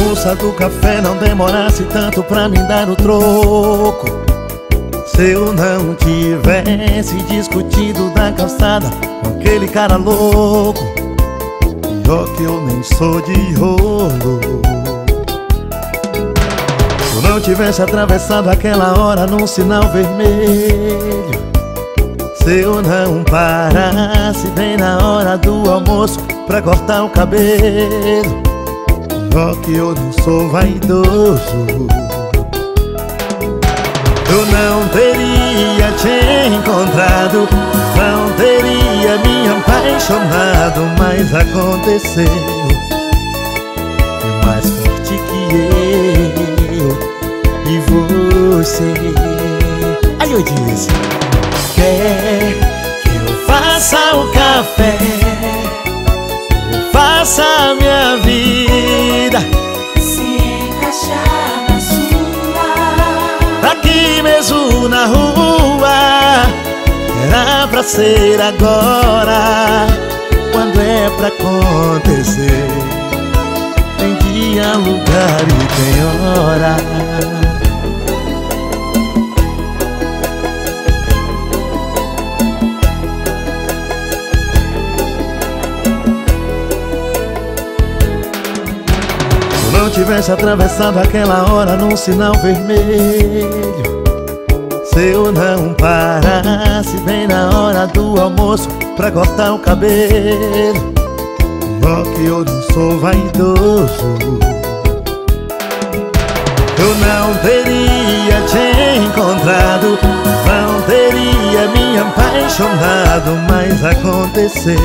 moça do café não demorasse tanto pra me dar o troco. Se eu não tivesse discutido da calçada com aquele cara louco. Pior que eu nem sou de rolo. Se eu não tivesse atravessado aquela hora num sinal vermelho. Se eu não parasse bem na hora do almoço pra cortar o cabelo. Pior que eu não sou vaidoso. Eu não teria te encontrado, não teria me apaixonado, mas aconteceu. É mais forte que eu e você. Aí eu disse: quer que eu faça o café, eu faça a minha vida se encaixar na sua. Aqui mesmo na rua, era pra ser agora. Quando é pra acontecer, tem dia, lugar e tem hora. Se eu não tivesse atravessado aquela hora num sinal vermelho. Se eu não parasse bem na hora do almoço pra cortar o cabelo. Pior que eu não sou vaidoso. Eu não teria te encontrado, não teria me apaixonado, mas aconteceu.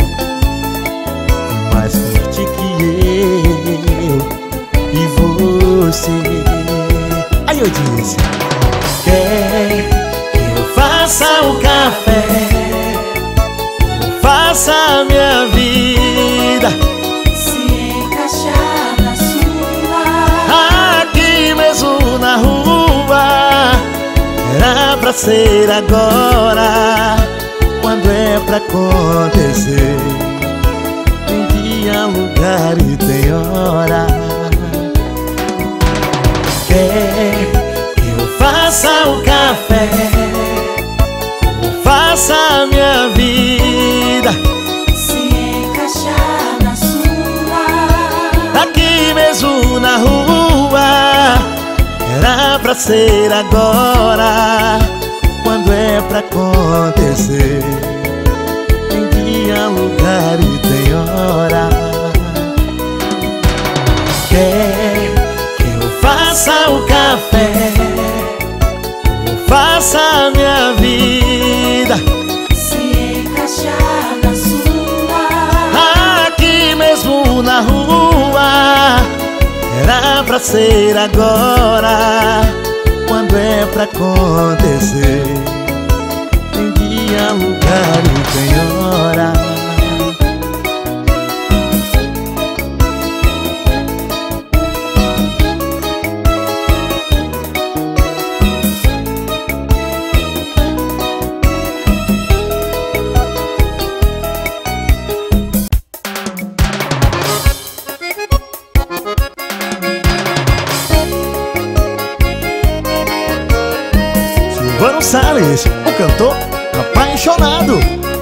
É mais forte que eu e você. Aí eu disse: quer que eu faça o café, eu faça a minha vida se encaixar na sua. aqui mesmo na rua, era pra ser agora. Quando é pra acontecer, tem dia, lugar e tem hora. Quer que eu faça o café, eu faça a minha vida se encaixar na sua. aqui mesmo na rua, era pra ser agora. Quando é pra acontecer, tem dia, lugar e tem hora. Quer que eu faça o café, eu faça a minha vida se encaixar na sua. aqui mesmo na rua, era pra ser agora. Quando é pra acontecer, tem dia, lugar e tem hora. Silvano Salles, o cantor apaixonado.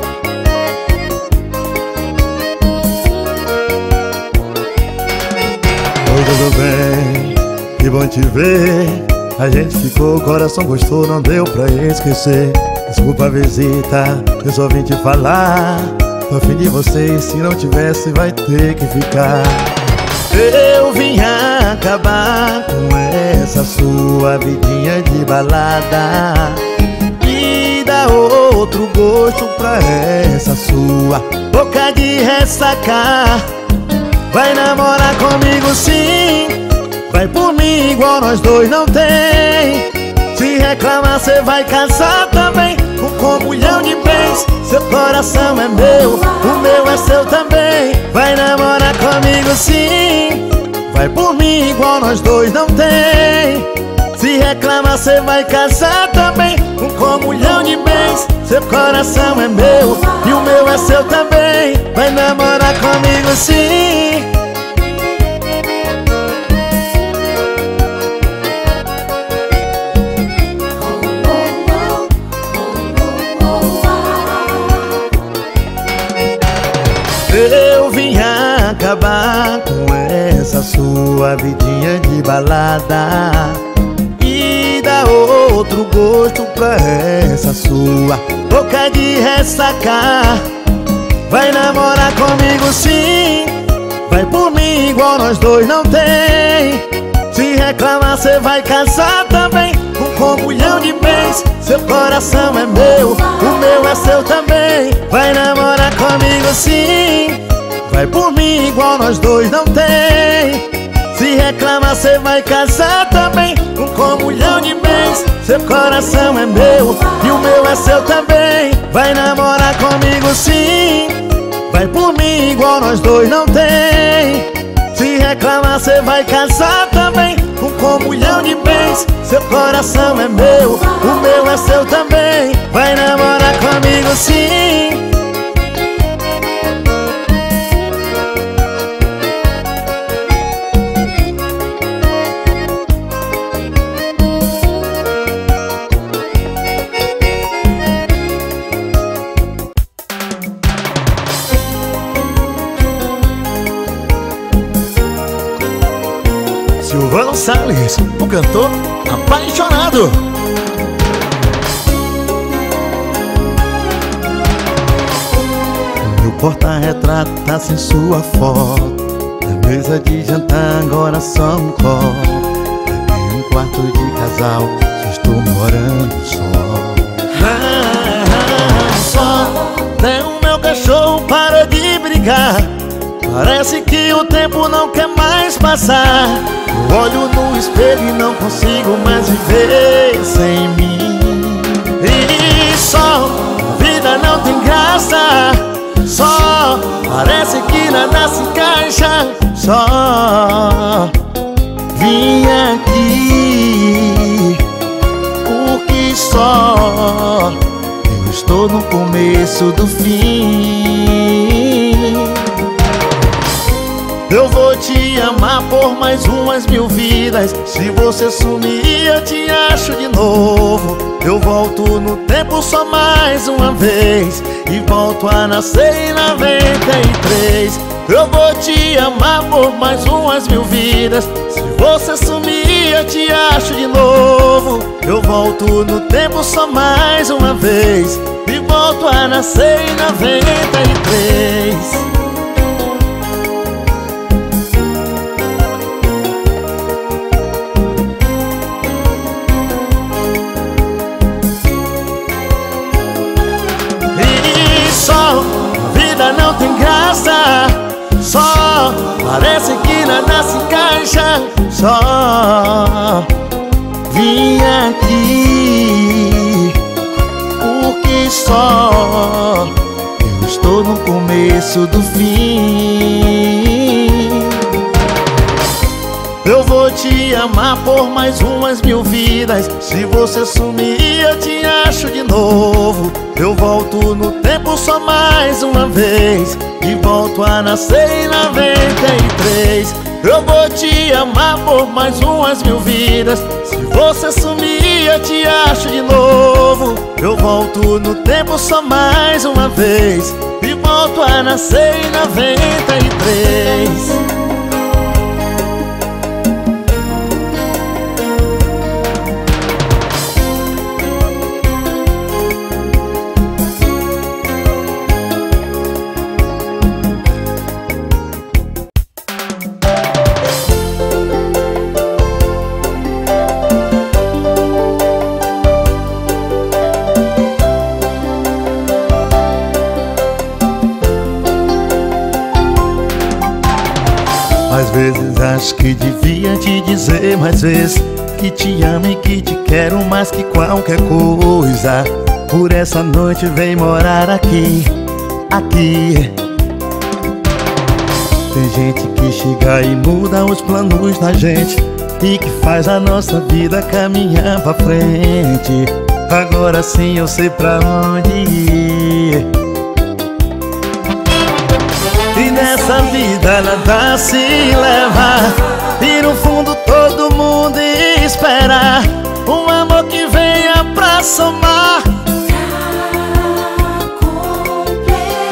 Oi, tudo bem? Que bom te ver. A gente ficou, o coração gostou, não deu pra esquecer. Desculpa a visita, eu só vim te falar. Tô afim de você e se não tivesse vai ter que ficar. Eu vim acabar com essa sua vidinha de balada e dar outro gosto pra essa sua boca de ressacar. Vai namorar comigo sim, vai por mim igual nós dois não tem. Se reclamar cê vai casar também com comunhão de bens. Seu coração é meu, o meu é seu também. Vai namorar comigo sim, vai por mim igual nós dois não tem. Se reclamar cê vai casar também com comunhão de bens. Seu coração é meu e o meu é seu também. Vai namorar comigo sim. tua vidinha de balada e dá outro gosto pra essa sua boca de ressaca. Vai namorar comigo sim, vai por mim igual nós dois não tem. Se reclamar cê vai casar também com comunhão de bens. Seu coração é meu, o meu é seu também. Vai namorar comigo sim, vai por mim igual nós dois não tem. Se reclamar cê vai casar também com comunhão de bens. Seu coração é meu e o meu é seu também. Vai namorar comigo sim, vai por mim igual nós dois não tem. Se reclamar cê vai casar também com comunhão de bens. Seu coração é meu, o meu é seu também. Vai namorar comigo sim. Silvano Salles, o cantor apaixonado. Meu porta-retrato tá sem sua foto. Na mesa de jantar agora só um copo. Aqui um quarto de casal, só estou morando só. Até o meu cachorro para de brigar. Parece que o tempo não quer mais passar. Eu olho no espelho e não consigo mais viver sem mim. E só, a vida não tem graça. Só, parece que nada se encaixa. Só, vim aqui porque só eu estou no começo do fim. Eu vou te amar por mais umas 1000 vidas. Se você sumir eu te acho de novo. Eu volto no tempo só mais uma vez e volto a nascer em 93. Eu vou te amar por mais umas 1000 vidas. Se você sumir eu te acho de novo. Eu volto no tempo só mais uma vez e volto a nascer em 93. Não tem graça. Só, parece que nada se encaixa. Só, vim aqui porque só eu estou no começo do fim. Eu vou te amar por mais umas 1000 vidas. Se você sumir eu te acho de novo. Eu volto no tempo só mais uma vez e volto a nascer em 93. Eu vou te amar por mais umas 1000 vidas. Se você sumir eu te acho de novo. Eu volto no tempo só mais uma vez e volto a nascer em 93. Às vezes acho que devia te dizer mais vezes que te amo e que te quero mais que qualquer coisa. Por essa noite vem morar aqui, aqui. Tem gente que chega e muda os planos da gente e que faz a nossa vida caminhar pra frente. Agora sim eu sei pra onde ir. E nessa vida nada se leva, e no fundo todo mundo espera um amor que venha pra somar,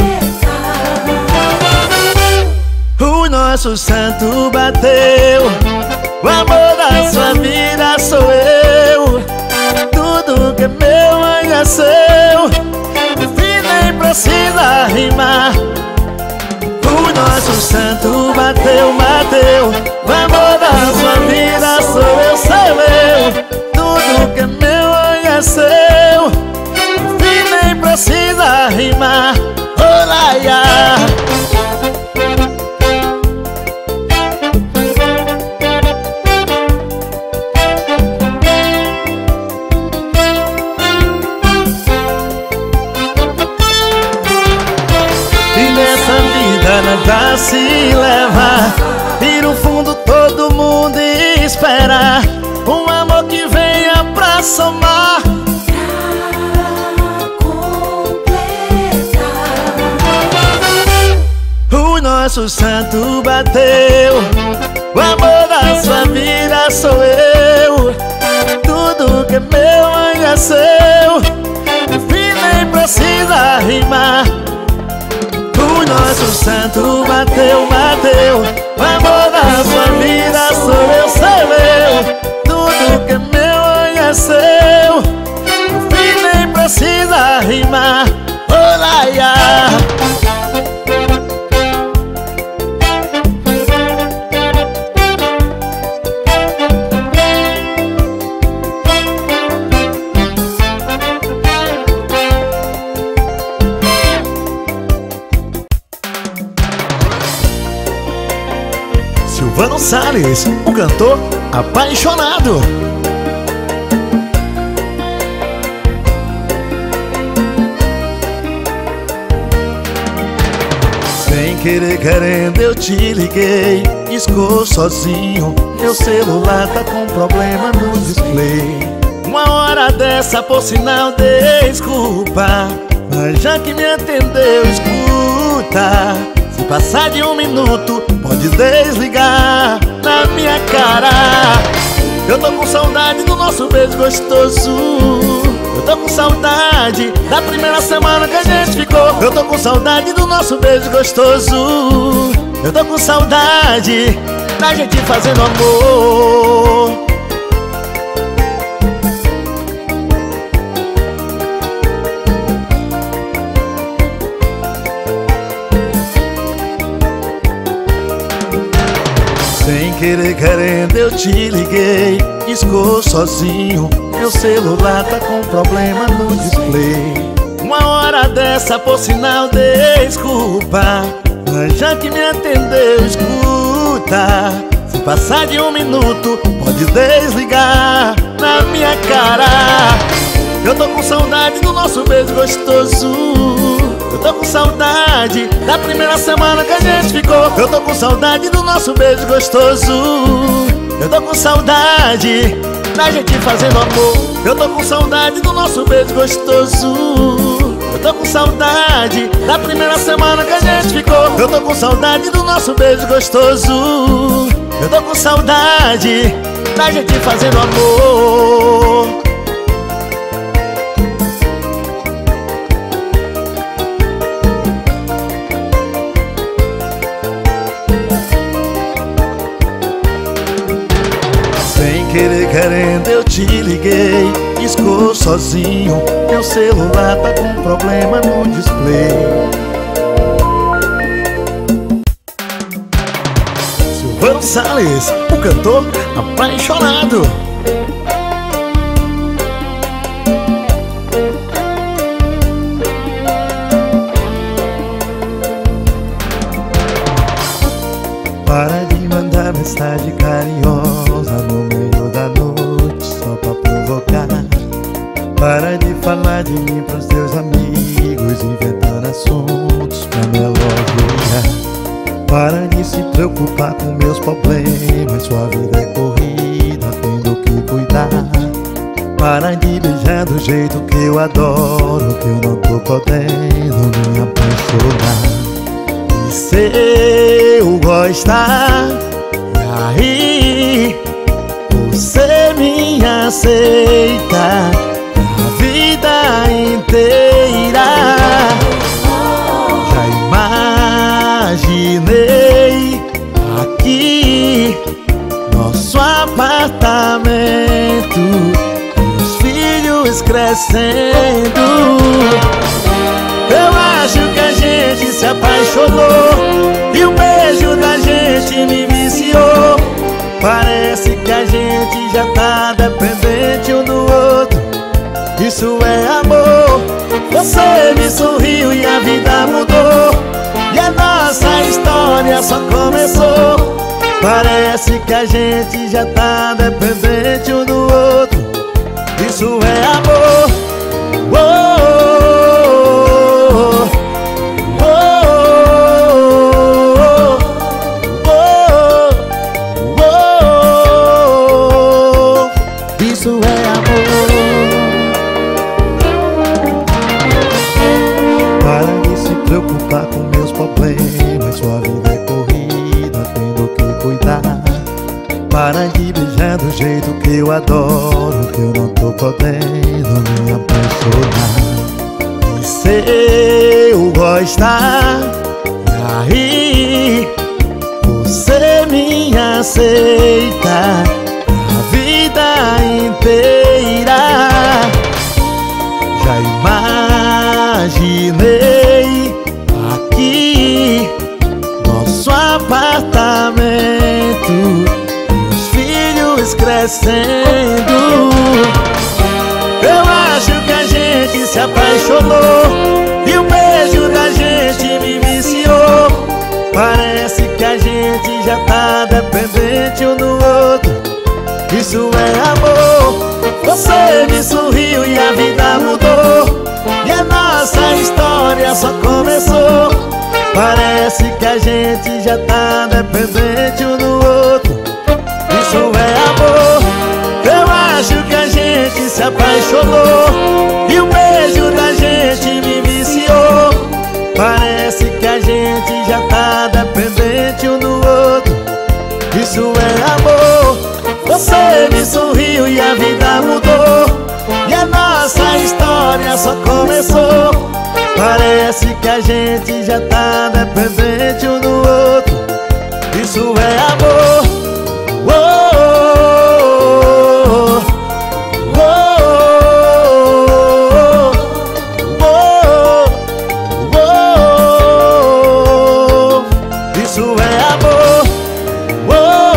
o nosso santo bateu. O amor da sua vida sou eu. Tudo que é meu ainda é seu. O fim nem precisa rimar. O nosso santo bateu, bateu. O amor da sua vida sou eu, sou eu. Tudo que é meu ainda é seu. O fim nem precisa rimar. Olá, ia. Nada se leva e no fundo todo mundo espera um amor que venha pra somar, pra completar. O nosso santo bateu. O amor da sua vida sou eu. Tudo que é meu ainda é seu. O fim nem precisa rimar. O nosso santo bateu, bateu. O amor da sua vida sou eu, sou eu. Tudo que é meu ainda é seu. O fim nem precisa rimar. Olá, ia. Silvano Salles, o cantor apaixonado. Sem querer, querendo, eu te liguei. Estou sozinho, meu celular tá com problema no display. Uma hora dessa, por sinal, desculpa, mas já que me atendeu, escuta. Se passar de 1 minuto, pode desligar na minha cara. Eu tô com saudade do nosso beijo gostoso. Eu tô com saudade da primeira semana que a gente ficou. Eu tô com saudade do nosso beijo gostoso. Eu tô com saudade da gente fazendo amor. Sem querer, querendo, eu te liguei. Estou sozinho, meu celular tá com problema no display. Uma hora dessa, por sinal, desculpa, mas já que me atendeu, escuta. Se passar de 1 minuto, pode desligar na minha cara. Eu tô com saudade do nosso beijo gostoso. Eu tô com saudade da primeira semana que a gente ficou. Eu tô com saudade do nosso beijo gostoso. Eu tô com saudade da gente fazendo amor. Eu tô com saudade do nosso beijo gostoso. Eu tô com saudade da primeira semana que a gente ficou. Eu tô com saudade do nosso beijo gostoso. Eu tô com saudade da gente fazendo amor. Sem querer, querendo, eu te liguei. Estou sozinho, meu celular tá com problema no display. Silvano Salles, o cantor apaixonado. Para de mandar mensagem carinhosa no meio da noite só pra provocar. Para de falar de mim pros teus amigos, inventando assuntos pra me elogiar. Para de se preocupar com meus problemas, sua vida é corrida, tendo que cuidar. Para de beijar do jeito que eu adoro, que eu não tô podendo me apaixonar. E se eu gostar, e aí você me aceita a vida inteira. Já imaginei aqui nosso apartamento, os filhos crescendo. Eu acho que a gente se apaixonou e o beijo da gente me viciou. Parece que a gente já tá dependente um do outro. Isso é amor. Você me sorriu e a vida mudou, e a nossa história só começou. Parece que a gente já tá dependente um do outro. Isso é amor. Oh, oh, oh, oh, oh, oh. Isso é amor. Para de se preocupar com meus problemas, sua vida é corrida, tendo que cuidar. Para de beijar do jeito que eu adoro, que eu não tô podendo me apaixonar. E se eu gostar, e aí você me aceita a vida inteira. Já imaginei aqui nosso apartamento, os filhos crescendo. Eu acho que a gente se apaixonou e o beijo da gente me viciou. Parece que a gente já tá dependente um do outro. Isso é amor. Você me sorriu e a vida mudou, e a nossa história só começou. Parece que a gente já tá dependente um do outro. Isso é amor. Eu acho que a gente se apaixonou e o beijo da gente me viciou. Parece que a gente já tá dependente um do outro. Isso é amor. Você me sorriu e a vida mudou, e a nossa história só começou. Parece que a gente já tá dependente um do outro. Isso é amor. Oh, oh, oh, oh, oh, oh. Isso é amor. Oh,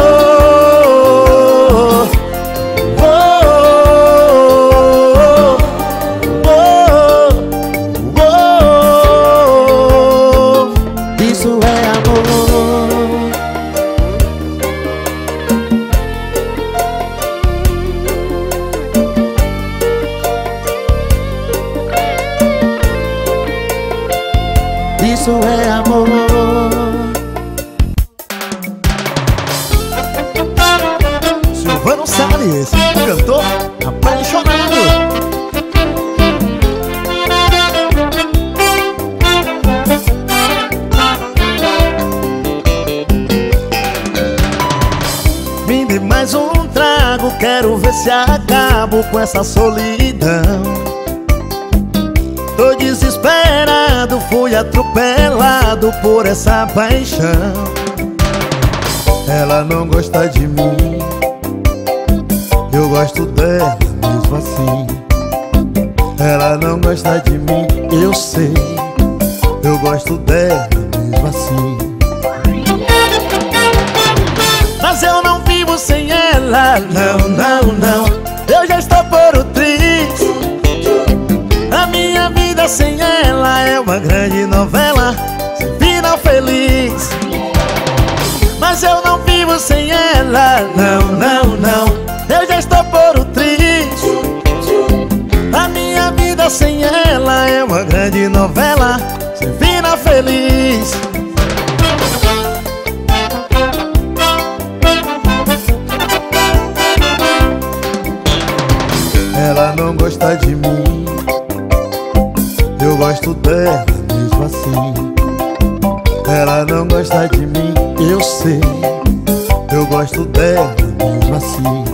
isso é amor. Silvano Salles, cantor apaixonado. Me dê mais um trago, quero ver se acabo com essa solidão. Tô desesperado, fui atropelado por essa paixão. Ela não gosta de mim, eu gosto dela mesmo assim. Ela não gosta de mim, eu sei, eu gosto dela mesmo assim. Mas eu não vivo sem ela, não, não, não. Eu já estou por o triz. A minha vida sem ela é uma grande novela, sem final feliz. Mas eu não vivo sem ela, não, não, não. Eu já estou por o triz. A minha vida sem ela é uma grande novela, sem final feliz. Ela não gosta de mim, eu gosto dela mesmo assim. Ela não gosta de mim, eu sei, eu gosto dela mesmo assim.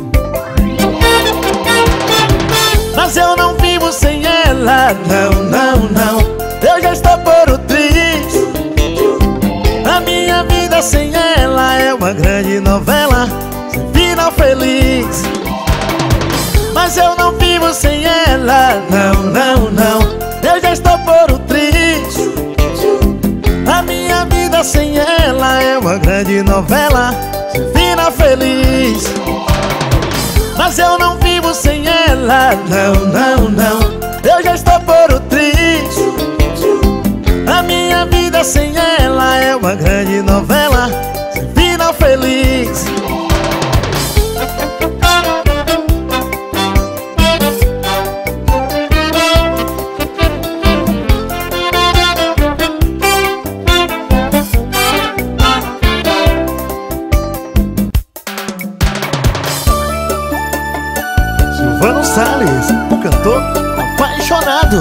Mas eu não vivo sem ela, não, não, não. Eu já estou por o triz. A minha vida sem ela é uma grande novela, sem fim final feliz. Mas eu não vivo sem ela, não, não, não. Eu já estou por o triste. A minha vida sem ela é uma grande novela sem final feliz. Mas eu não vivo sem ela, não, não, não. Eu já estou por o triste. A minha vida sem ela é uma grande novela sem final feliz. Silvano Salles, o cantor apaixonado.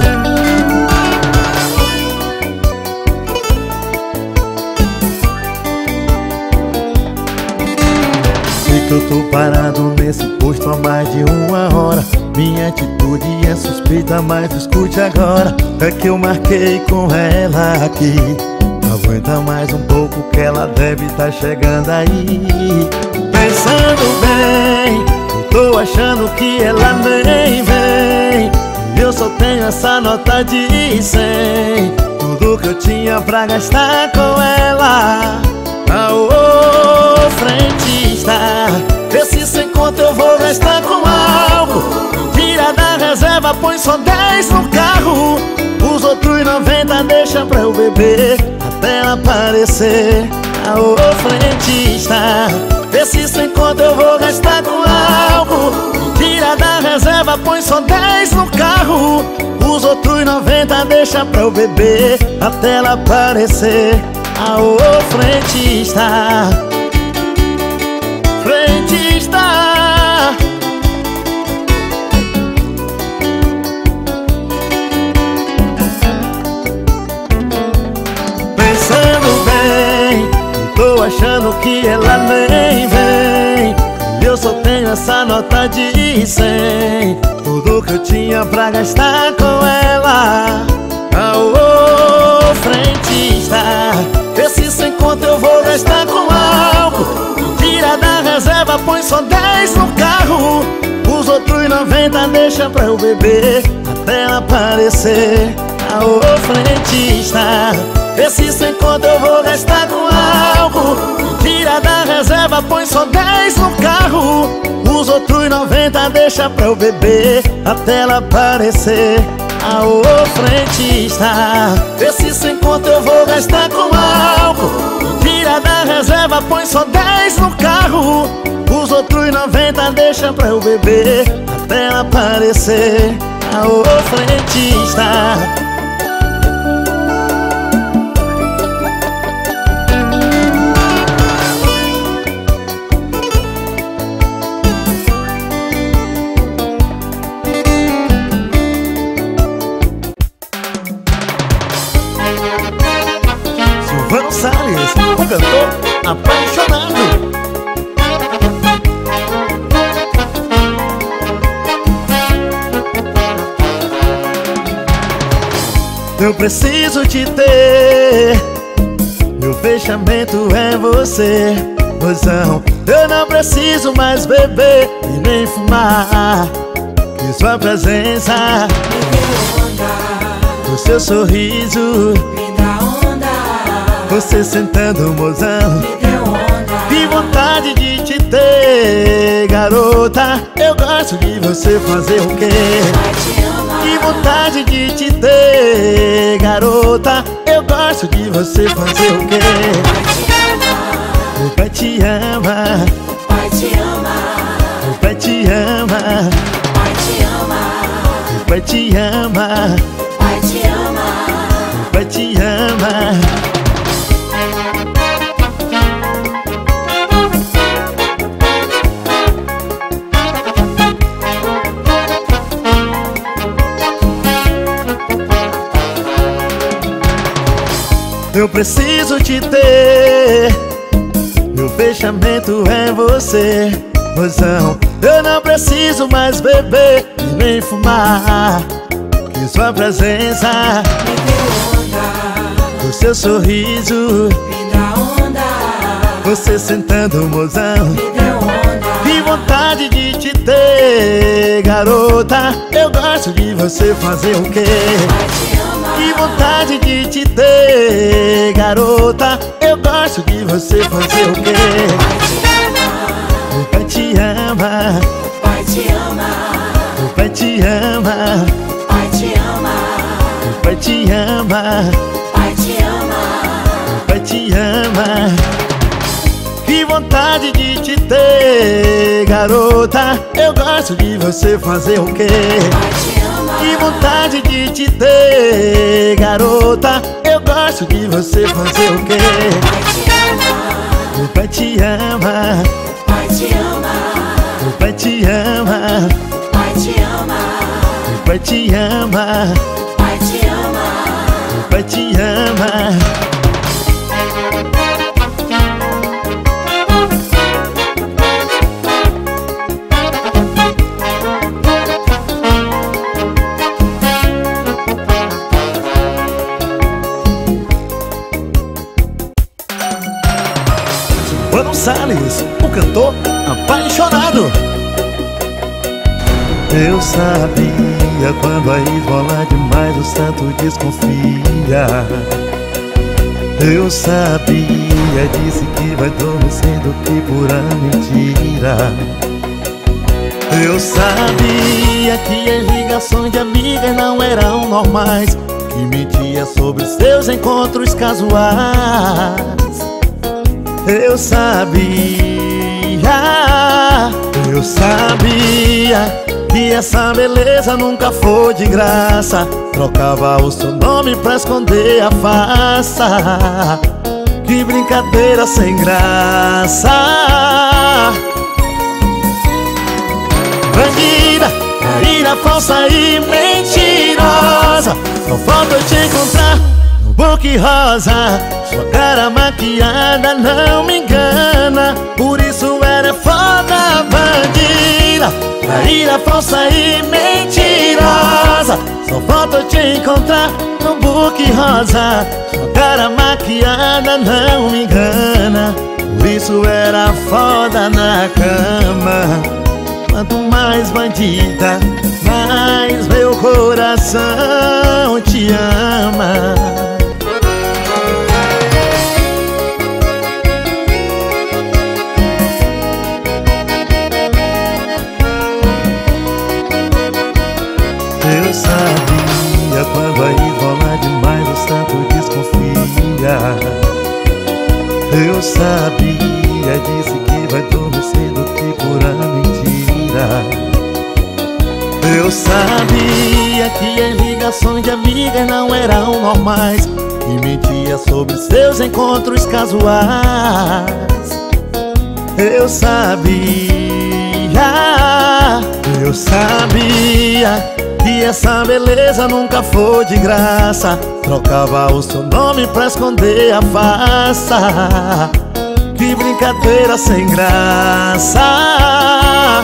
Sei que eu tô parado nesse posto há mais de 1 hora. Minha atitude é suspeita, mas escute agora. É que eu marquei com ela aqui. Aguenta mais um pouco que ela deve tá chegando aí. Pensando bem, tô achando que ela nem vem. E eu só tenho essa nota de 100. Tudo que eu tinha pra gastar com ela. Aô, frentista, esse sem conto eu vou gastar com álcool. Tira da reserva, põe só 10 no carro. Os outros 90 deixa pra eu beber até ela aparecer. Aô, frentista, esse sem conto eu vou gastar com álcool. Tira da reserva, põe só 10 no carro. Os outros 90 deixa pra eu beber até ela aparecer. Aô, frentista, frentista. Pensando bem, tô achando que ela nem vem. E eu só tenho essa nota de 100. Tudo que eu tinha pra gastar com ela. Aô, frentista, esse sem conto eu vou gastar com álcool. Tira da reserva, põe só 10 no carro. Os outros 90 deixa pra eu beber até ela aparecer. Aô, frentista, esse sem conto eu vou gastar com álcool. Tira da reserva, põe só 10 no carro. Os outros 90 deixa pra eu beber até ela aparecer. Aô, frentista, esse sem conto eu vou gastar com álcool. Tira da reserva, põe só 10 no carro. Os outros 90 deixa pra eu beber até ela aparecer. Aô, frentista. Silvano Salles, o cantor apaixonado. Eu preciso te ter, meu fechamento é você. Mozão, eu não preciso mais beber e nem fumar. Que sua presença Me deu onda, o seu sorriso, me dá onda. você sentando, mozão. Me deu onda, Que vontade de te ter, garota. Eu gosto de você fazer o quê? vai te amar. Que vontade de te ter, garota. Eu gosto de você fazer o quê? Vai te amar, O pai te ama, vai te amar, o pai te ama, vai te amar, o pai te ama, vai te amar. o pai te ama. Eu preciso te ter, meu fechamento é você. Mozão, eu não preciso mais beber e nem fumar. Que sua presença Me deu onda, o seu sorriso, me dá onda, você sentando, mozão. me deu onda. Que vontade eu gosto de você fazer o quê? Vai te amar. Que vontade de te ter, garota. Eu gosto de você fazer o quê? Vai te amar. O pai te ama, Vai te amar. o pai te ama, Vai te amar. o pai te ama, Vai te amar. o pai te ama. Que vontade de te ter, garota. Eu gosto de você fazer o quê? Vai te amar. Que vontade de te ter, garota. Eu gosto de você fazer o quê? Vai te amar. O pai te ama, Vai te amar. o pai te ama, Vai te amar. o pai te ama, Vai te amar. o pai te ama. Silvano Salles, o cantor apaixonado. Eu sabia quando a esmola demais o santo desconfia. Eu sabia, disse que vai adormecendo que pura mentira. Eu sabia que as ligações de amigas não eram normais, que mentia sobre seus encontros casuais. Eu sabia que essa beleza nunca foi de graça. Trocava o seu nome pra esconder a farsa. Que brincadeira sem graça. Bandida, traíra, falsa e mentirosa. Só falta eu te encontrar no book rosa. Sua cara maquiada não me engana, por isso ela é foda. Bandida, traíra, falsa e mentirosa. Só falta eu te encontrar no book rosa. Sua cara maquiada não me engana, por isso era foda na cama. Quanto mais bandida, mais meu coração te ama. Eu sabia quando a esmola demais o santo desconfia. Eu sabia, disse que vai adormecendo que pura mentira. Eu sabia que as ligações de amigas não eram normais, que mentia sobre seus encontros casuais. Eu sabia que essa beleza nunca foi de graça. Trocava o seu nome pra esconder a farsa. Que brincadeira sem graça.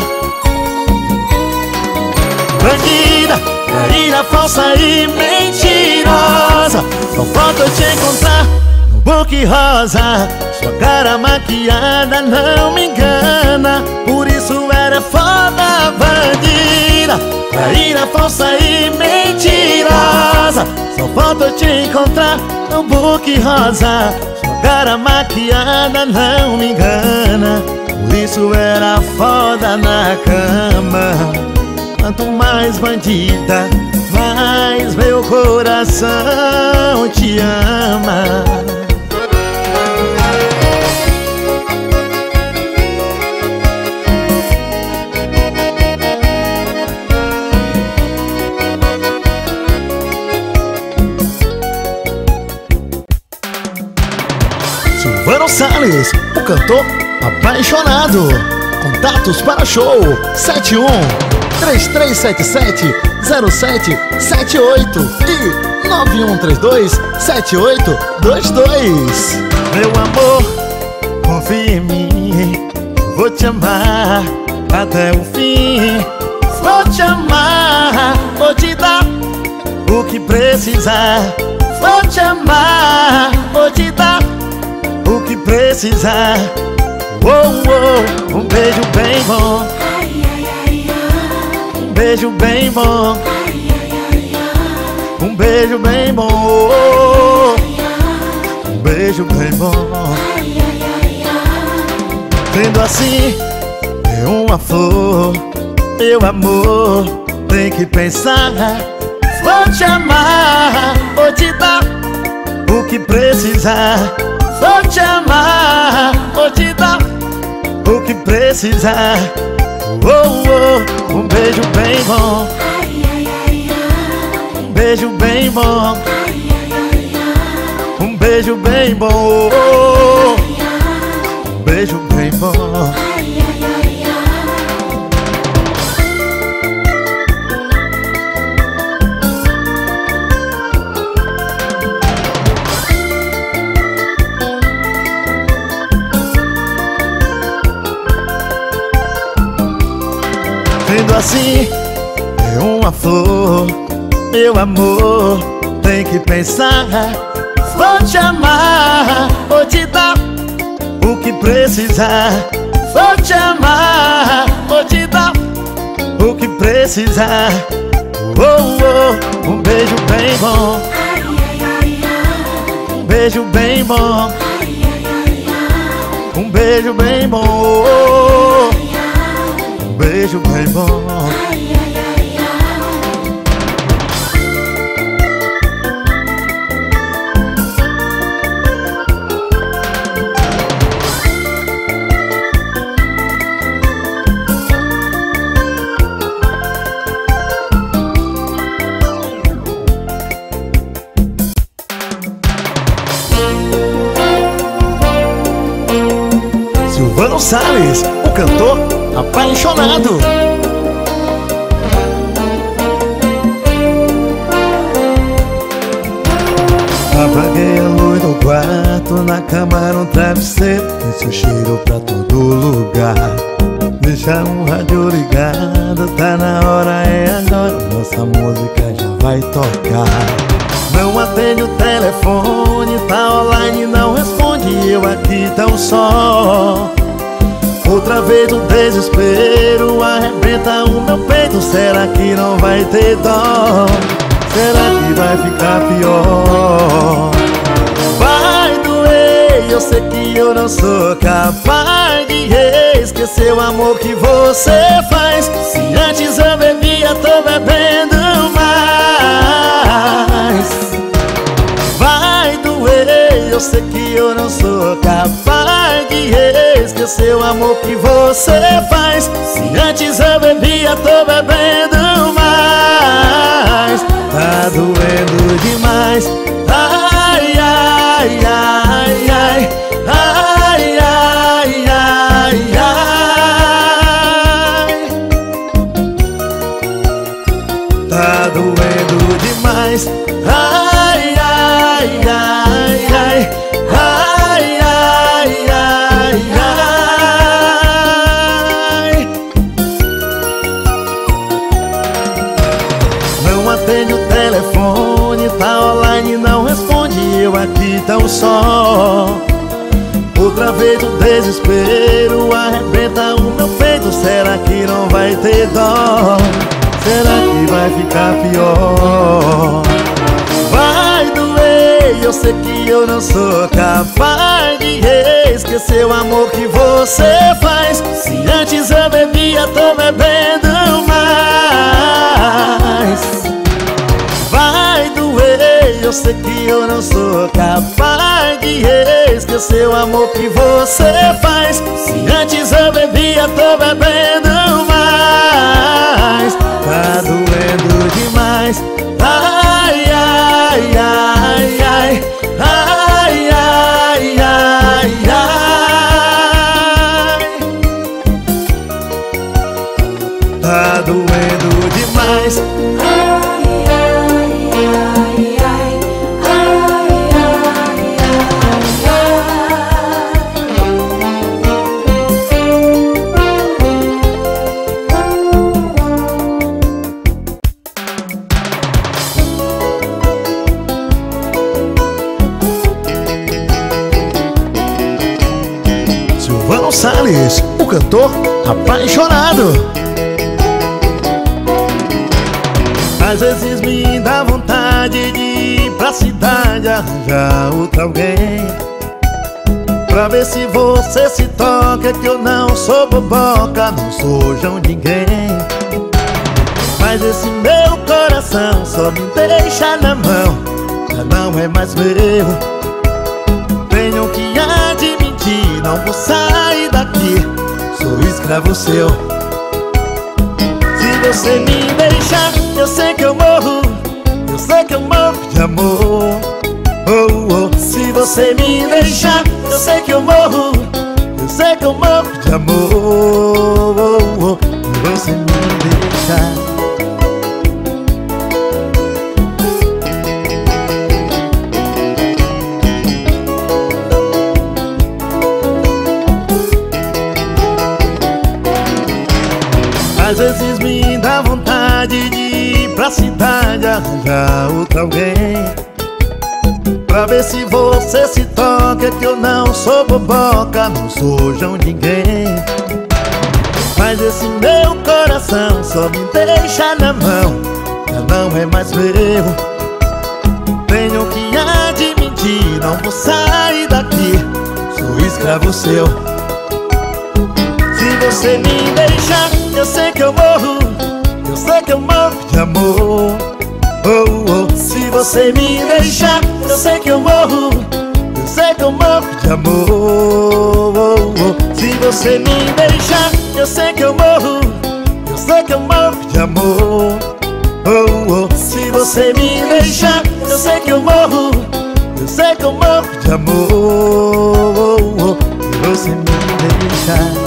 Bandida, traíra, falsa e mentirosa. Só falta eu te encontrar no book rosa. Sua cara maquiada não me engana, por isso era foda. Bandida, traíra, falsa e mentirosa. Só falta eu te encontrar no book rosa. Sua cara maquiada não me engana, por isso era foda na cama. Quanto mais bandida, mais meu coração te ama. Silvano Salles, o cantor apaixonado. Contatos para show 71-3377-0778 e 9132-7822. Meu amor, confia em mim, vou te amar até o fim. Vou te amar, vou te dar o que precisar. Vou te amar, vou te dar o que precisar. Um beijo bem bom, Ai, ai, ai, ai. um beijo beijo bem bom, um beijo bem bom, um beijo bem bom. Vendo assim, é uma flor, meu amor, tem que pensar. Vou te amar, vou te dar o que precisar. Vou te amar, vou te dar o que precisar. Um beijo bem bom, um beijo bem bom, um beijo bem bom, um beijo bem bom. Vendo assim, é uma flor, meu amor, tem que pensar. Vou te amar, vou te dar o que precisar. Vou te amar, vou te dar o que precisar. Um beijo bem bom, um beijo bem bom, um beijo bem bom, um beijo bem bom. Silvano Salles, o cantor apaixonado. Apaguei a luz do quarto, na cama no travesseiro, esse cheiro pra todo lugar. Deixa um rádio ligado, tá na hora, é agora, nossa música já vai tocar. Não atende o telefone, tá online, não responde, eu aqui tão só. Outra vez o desespero arrebenta o meu peito, será que não vai ter dó? Será que vai ficar pior? Vai doer, eu sei que eu não sou capaz de esquecer o amor que você faz. Se antes eu bebia, tô bebendo mais. Vai doer, eu sei que eu não sou capaz de esquecer o amor que você faz. Se antes eu bebia, tô bebendo mais. Tá doendo demais. Ai, ai, ai, ai, ai, ai, ai, ai. Tá doendo demais. Ai, ai, ai, ai, ai, ai, ai, ai. Não atende o telefone, tá online, não responde, eu aqui tão só. Outra vez o desespero arrebenta o meu peito, será que não vai ter dó? Será que vai ficar pior? Vai doer, eu sei que eu não sou capaz de esquecer o amor que você faz. Se antes eu bebia, tô bebendo mais. Vai doer, eu sei que eu não sou capaz de esquecer o amor que você faz. Se antes eu bebia, tô bebendo mais. Tá doendo demais. Ai, ai, ai, ai, ai, ai, ai, ai. Tá doendo demais. Silvano Salles, o cantor apaixonado. Às vezes me dá vontade de ir pra cidade arranjar outra alguém, pra ver se você se toca que eu não sou boboca, não sou João ninguém. Mas esse meu coração só me deixa na mão, já não é mais meu. Tenho que admitir, não vou sair daqui, sou escravo seu. Se você me deixar, eu sei que eu morro, eu sei que eu morro de amor. Oh, oh. Se você me deixar, eu sei que eu morro, eu sei que eu morro de amor. Oh, oh. Se você me deixar. Às vezes me dá vontade de ir pra cidade arranjar outra alguém, pra ver se você se toca que eu não sou boboca, não sou João ninguém. Mas esse meu coração só me deixa na mão, já não é mais meu. Tenho que admitir, não vou sair daqui, sou escravo seu. Se você me deixar, eu sei que eu morro, eu sei que eu morro de amor. Oh, oh. Se você me deixar, eu sei que eu morro, eu sei que eu morro de amor. Oh, oh. Se você me deixar, eu sei que eu morro, eu sei que eu morro de amor. Oh, oh. Se você me deixar, eu sei que eu morro, eu sei que eu morro de amor. Oh, oh. Se você me deixar.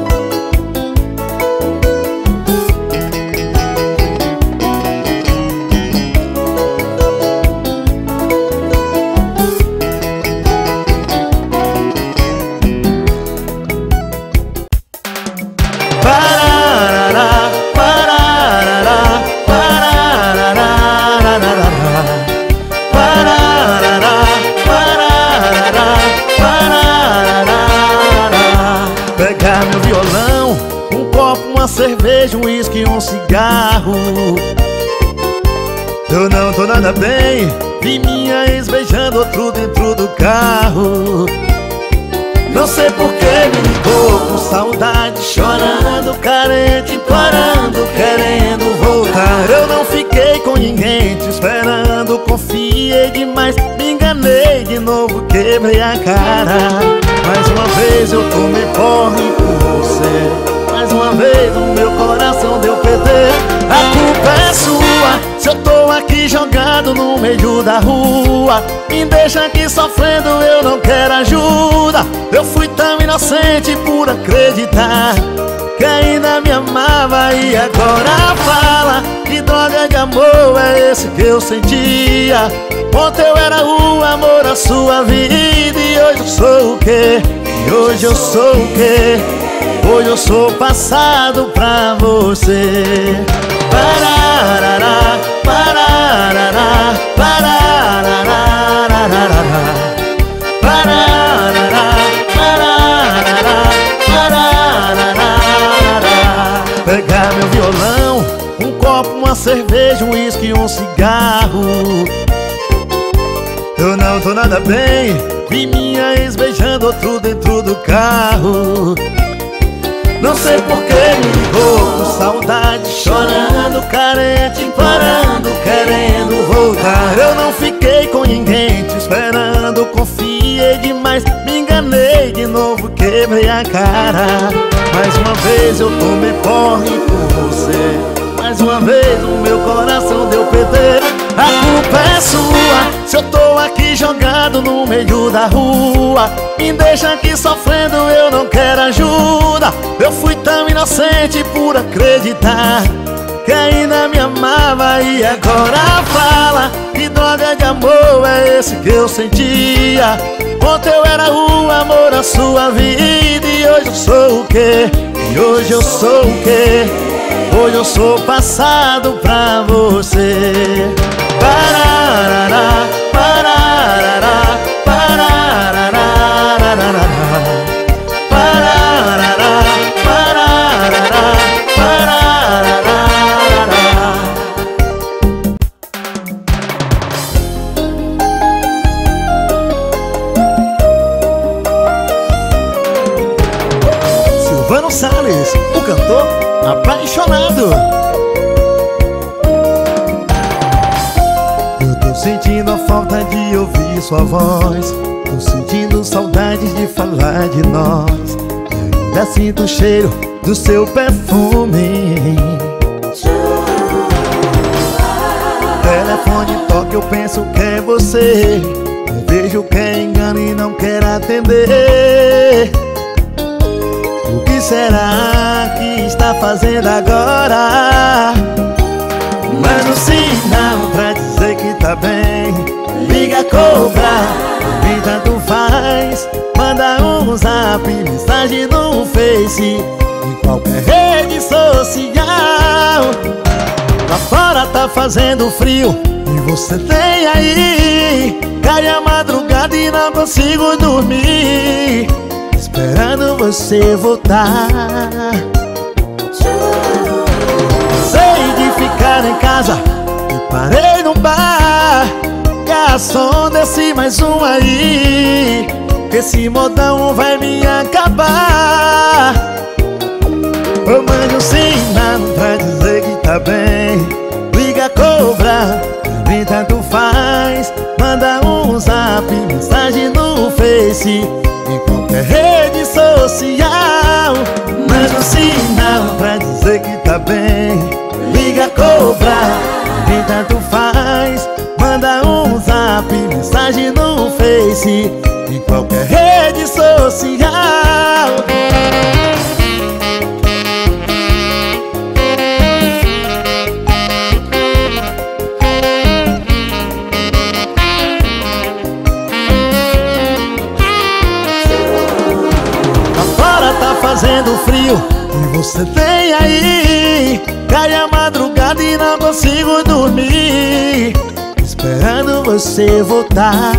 Pegar meu violão, um copo, uma cerveja, um uísque, um cigarro. Eu não tô nada bem, vi minha ex beijando outro dentro do carro. Não sei por que me ligou, com saudade, chorando, carente, implorando, querendo voltar. Eu não fiquei com ninguém te esperando, confiei demais, me enganei de novo, quebrei a cara. Mais uma vez eu tomei porre por você, mais uma vez o meu coração deu PT. A culpa é sua, se eu tô aqui jogado no meio da rua. Me deixa aqui sofrendo, eu não quero ajuda. Eu fui tão inocente por acreditar que ainda me amava e agora fala que droga de amor é esse que eu sentia. Ontem eu era o amor da sua vida e hoje eu sou o quê? E hoje eu sou o quê? Hoje eu sou passado pra você. Pararará, pararará, pararará, pararará, pararará, pararará. Pegar meu violão, um copo, uma cerveja, um uísque, um cigarro. Eu não tô nada bem, vi minha ex beijando outro dentro do carro. Não sei por que me ligou, com saudade, chorando, carente, implorando, querendo voltar. Eu não fiquei com ninguém te esperando, confiei demais, me enganei de novo, quebrei a cara. Mais uma vez eu tomei porre por você, mais uma vez o meu coração deu PT. A culpa é sua, se eu tô aqui jogado no meio da rua. Me deixa aqui sofrendo, eu não quero ajuda. Eu fui tão inocente por acreditar que ainda me amava e agora fala que droga de amor é esse que eu sentia. Ontem eu era o amor da sua vida e hoje eu sou o quê? E hoje eu sou o quê? Hoje eu sou passado pra você. Pararará, pararará, pararará, pararará, pararará, pararará. Apaixonado. Eu tô sentindo a falta de ouvir sua voz. Tô sentindo saudades de falar de nós. Ainda sinto o cheiro do seu perfume. Telefone toca, eu penso que é você. Eu vejo que é engano e não quero atender. O que será que está fazendo agora? Manda um sinal pra dizer que tá bem. Liga, cobra, e tanto faz. Manda um zap, mensagem no Face, em qualquer rede social. Lá fora tá fazendo frio e você tem aí. Cai a madrugada e não consigo dormir, esperando você voltar. Sei de ficar em casa e parei no bar. Garçom, desce mais um aí, que esse modão vai me acabar. Eu mando um sinal pra dizer que tá bem. Liga, cobra, nem tanto faz. Manda um zap, mensagem no Face, em qualquer rede social. Manda um sinal pra dizer que tá bem. Liga, cobra, nem tanto faz. Manda um zap, mensagem no Face, em qualquer rede social. Fazendo frio e você tem aí. Cai a madrugada e não consigo dormir, esperando você voltar.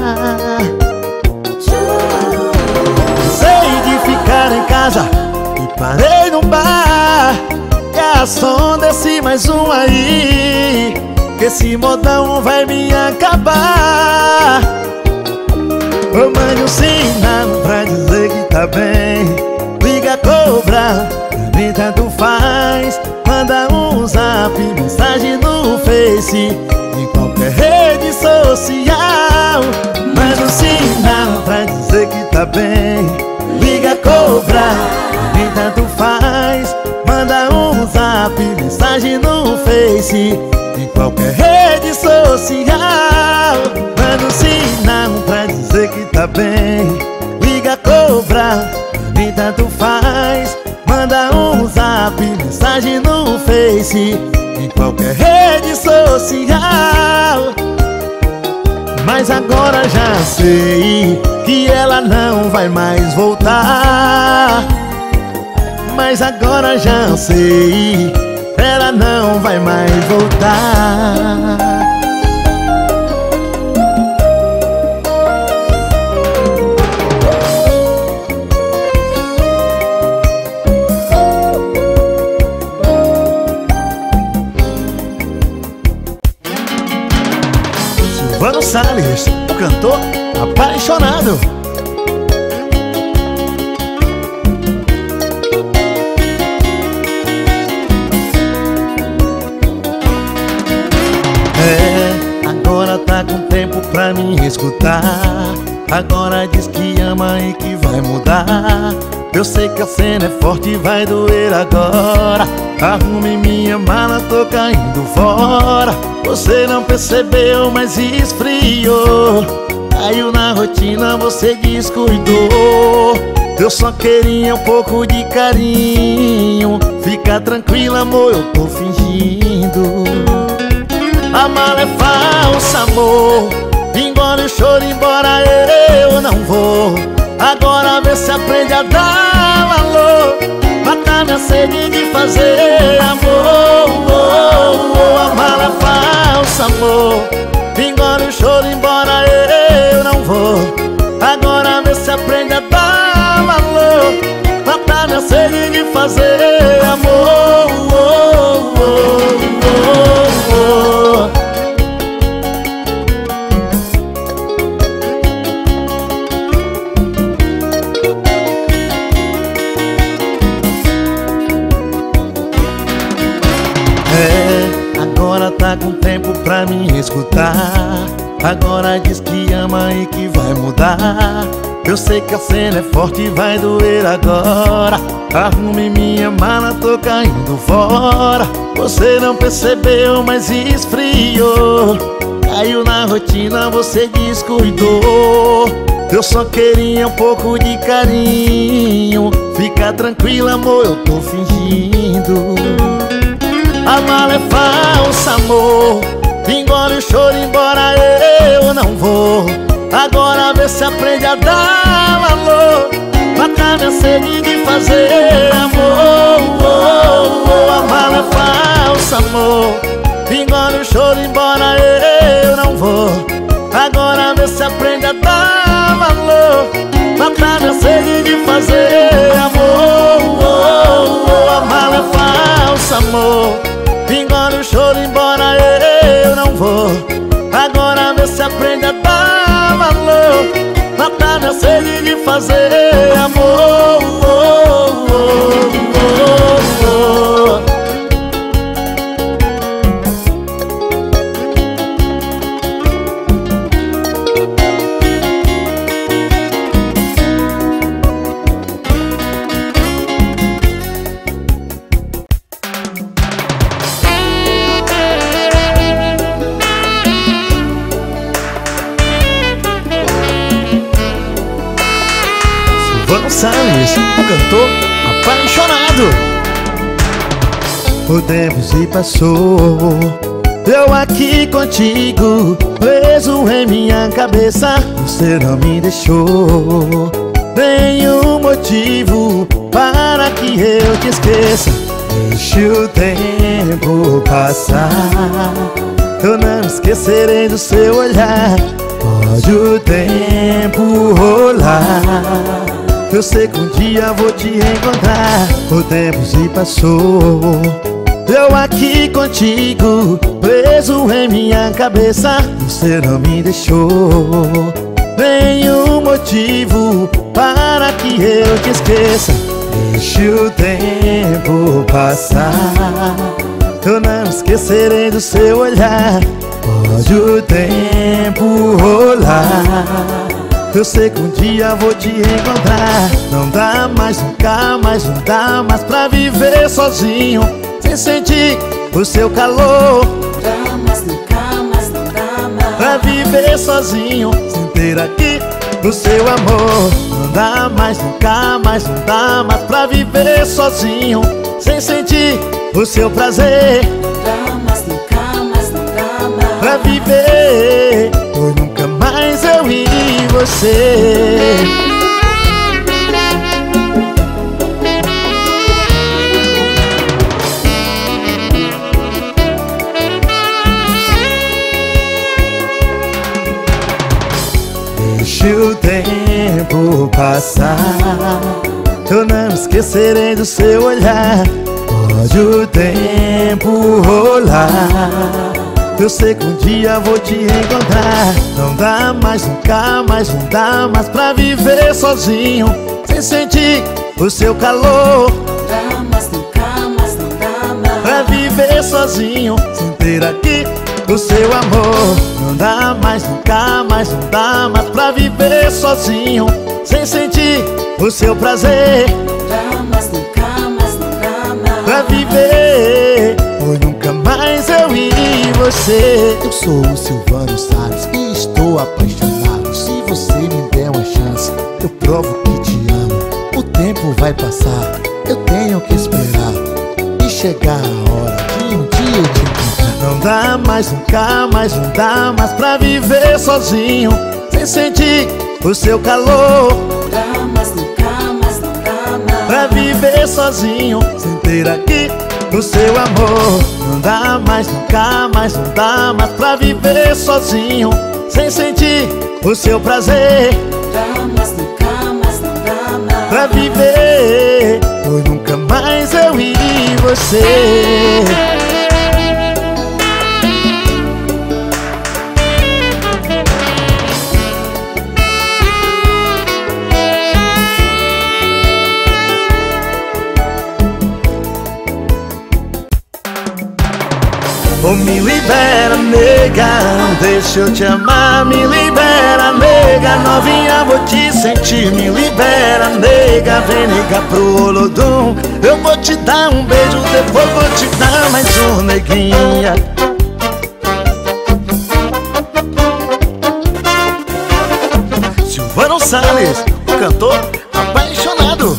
Sei de ficar em casa e parei no bar. Garçom, desce mais um aí, que esse modão vai me acabar. Eu mando um sinal pra dizer que tá bem. Liga, cobra, nem tanto faz. Manda um zap, mensagem no Face, em qualquer rede social. Manda um sinal pra dizer que tá bem. Liga, cobra, nem tanto faz. Manda um zap, mensagem no Face, em qualquer rede social. Manda um sinal pra dizer que tá bem. Liga, cobra, nem tanto faz. Manda um zap, mensagem no Face, em qualquer rede social. Mas agora já sei que ela não vai mais voltar. Mas agora já sei, ela não vai mais voltar. Silvano Salles, o cantor apaixonado. Agora tá com tempo pra me escutar. Agora diz que ama e que vai mudar. Eu sei que a cena é forte e vai doer agora. Arrume minha mala, tô caindo fora. Você não percebeu, mas esfriou. Caiu na rotina, você descuidou. Eu só queria um pouco de carinho. Fica tranquila, amor, eu tô fingindo. A mala é falsa, amor. Engole o choro, embora eu não vou. Agora vê se aprende a dar valor. Mata minha sede de fazer amor. A mala é falsa, amor. Engole o choro, embora eu não vou. Agora vê se aprende a dar valor. Mata minha sede de fazer amor. tá com tempo pra me escutar. Agora diz que ama e que vai mudar. Eu sei que a cena é forte e vai doer agora. Arrume minha mala, tô caindo fora. Você não percebeu, mas esfriou. Caiu na rotina, você descuidou. Eu só queria um pouco de carinho. Fica tranquila, amor, eu tô fingindo. A mala é falsa, amor. Engole o choro, embora eu não vou. Agora vê se aprende a dar valor. Matar minha sede de fazer amor. A mala é falsa, amor. Engole o choro, embora eu não vou. Agora vê se aprende a dar valor. Matar minha sede de fazer amor. A mala é falsa, amor. Engole o choro, embora eu não vou. Agora vê se aprende a dar valor. Matar minha sede de fazer amor. Salles, o cantor apaixonado. O tempo se passou, eu aqui contigo, preso em minha cabeça. Você não me deixou nenhum motivo para que eu te esqueça. Deixe o tempo passar, eu não esquecerei do seu olhar. Pode o tempo rolar, eu sei que um dia vou te encontrar. O tempo se passou, eu aqui contigo, preso em minha cabeça. Você não me deixou nenhum motivo para que eu te esqueça. Deixe o tempo passar, eu não esquecerei do seu olhar. Pode o tempo rolar, eu sei que um dia vou te encontrar. Não dá mais, nunca mais, não dá mais pra viver sozinho sem sentir o seu calor. Não dá mais, nunca mais, não dá mais pra viver sozinho sem ter aqui o seu amor. Não dá mais, nunca mais, não dá mais pra viver sozinho sem sentir o seu prazer. Não dá mais, nunca mais, não dá mais pra viver, pois nunca mais eu e você. Deixe o tempo passar, eu não esquecerei do seu olhar. Pode o tempo rolar, eu sei que um dia vou te encontrar. Não dá mais, nunca mais, não dá mais pra viver sozinho sem sentir o seu calor. Não dá mais, nunca mais, não dá mais pra viver sozinho sem ter aqui o seu amor. Não dá mais, nunca mais, não dá mais pra viver sozinho sem sentir o seu prazer. Não dá mais, nunca mais, não dá mais pra viver, pois nunca mais eu e você. Eu sou o Silvano Salles e estou apaixonado. Se você me der uma chance, eu provo que te amo. O tempo vai passar, eu tenho que esperar e chegar a hora de um dia eu te encontrar. Não dá mais, nunca mais, não dá mais pra viver sozinho sem sentir o seu calor. Não dá mais, nunca mais, não dá mais pra viver sozinho sem ter aqui o seu amor. Não dá mais, nunca mais, não dá mais pra viver sozinho sem sentir o seu prazer. Não dá mais, nunca mais, não dá mais pra viver, pois nunca mais eu e você. Oh, me libera, nega, deixa eu te amar. Me libera, nega, novinha, vou te sentir. Me libera, nega, vem ligar pro Olodum. Eu vou te dar um beijo, depois vou te dar mais um, neguinha. Silvano Salles, o cantor apaixonado.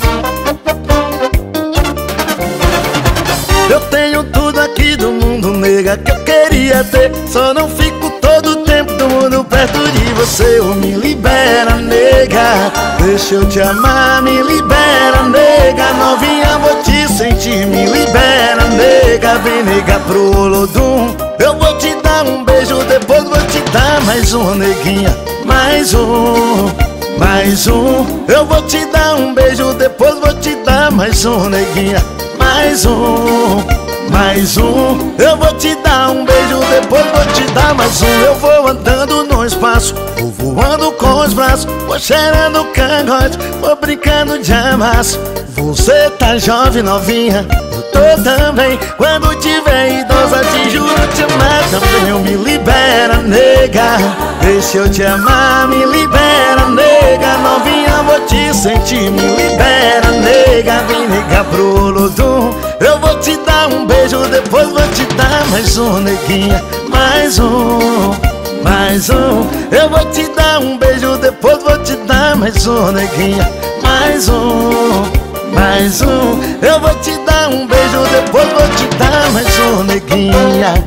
Eu tenho tudo aqui do mundo, nega, que eu queria ter. Só não fico todo o tempo do mundo perto de você. Oh, me libera, nega, deixa eu te amar. Me libera, nega, novinha, vou te sentir. Me libera, nega, vem ligar pro Olodum. Eu vou te dar um beijo, depois vou te dar mais um, neguinha. Mais um, mais um. Eu vou te dar um beijo, depois vou te dar mais um, neguinha. Mais um, mais um. Eu vou te dar um beijo, depois vou te dar mais um. Eu vou andando no espaço, vou voando com os braços, vou cheirando cangote, vou brincando de amasso. Você tá jovem, novinha, eu tô também. Quando tiver idosa, te juro te amar também. Eu me libera, nega, deixa eu te amar. Me libera, nega, novinha, vou te sentir. Me libera, nega, vem ligar pro Olodum. Eu vou te dar um beijo, depois vou te dar mais um, neguinha. Mais um, mais um. Eu vou te dar um beijo, depois vou te dar mais um, neguinha. Mais um, mais um. Eu vou te dar um beijo, depois vou te dar mais um, neguinha.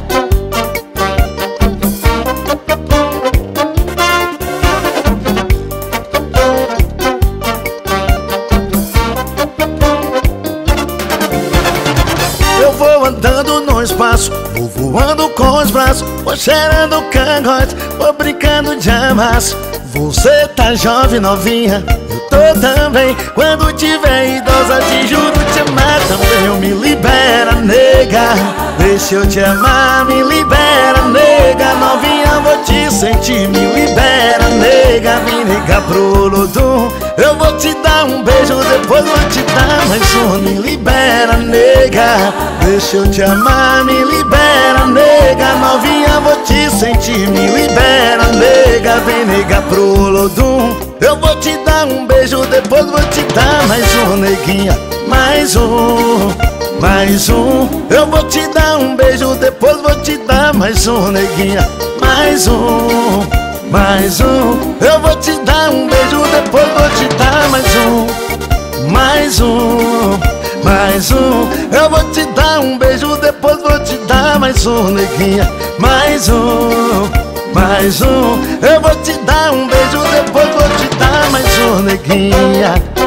Eu vou andando no espaço, vou voando com os braços, vou cheirando cangote, vou brincando de amasso. Você tá jovem, novinha, eu tô também. Quando tiver idosa, te juro te amar também. Eu me libera, nega, deixa eu te amar. Me libera, nega, novinha, vou te sentir. Me libera, nega, vem ligar pro Olodum. Eu vou te dar um beijo, depois vou te dar mais um. Me libera, nega, deixa eu te amar. Me libera, nega, novinha, vou te sentir. Me libera, nega, vem ligar pro Olodum. Eu vou te dar um beijo, depois vou te dar mais um, neguinha. Mais um, mais um. Eu vou te dar um beijo, depois vou te dar mais um, neguinha. Mais um, mais um. Eu vou te dar um beijo, depois vou te dar mais um. Mais um, mais um. Eu vou te dar um beijo, depois vou te dar mais um, neguinha. Mais um, mais um. Eu vou te dar um beijo, depois vou te dar mais um, neguinha.